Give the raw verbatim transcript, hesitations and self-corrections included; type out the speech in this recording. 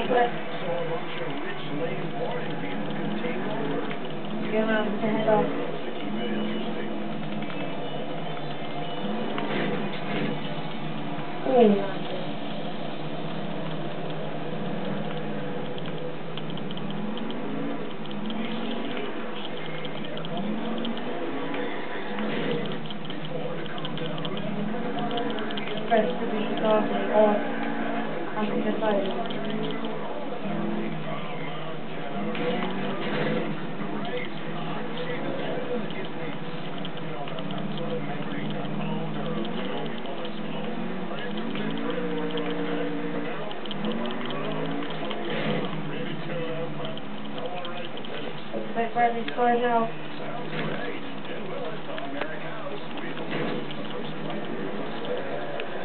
but get around to head off. Oh. Press to be coffee or I'm decided. Expect Bradley to score now.